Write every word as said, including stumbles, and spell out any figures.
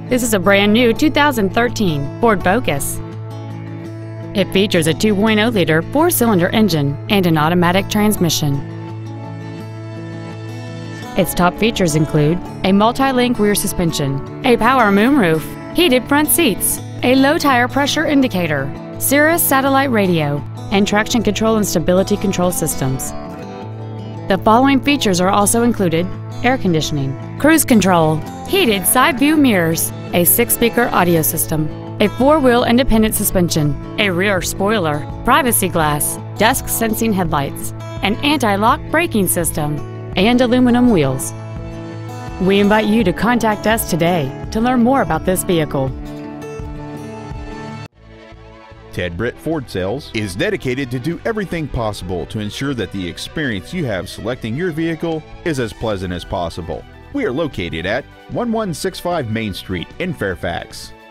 This is a brand new two thousand thirteen Ford Focus. It features a two point oh liter four-cylinder engine and an automatic transmission. Its top features include a multi-link rear suspension, a power moonroof, heated front seats, a low tire pressure indicator, Sirius satellite radio, and traction control and stability control systems. The following features are also included: air conditioning, cruise control, heated side view mirrors, a six-speaker audio system, a four-wheel independent suspension, a rear spoiler, privacy glass, dusk sensing headlights, an anti-lock braking system, and aluminum wheels. We invite you to contact us today to learn more about this vehicle. Ted Britt Ford Sales is dedicated to do everything possible to ensure that the experience you have selecting your vehicle is as pleasant as possible. We are located at one one six five Main Street in Fairfax.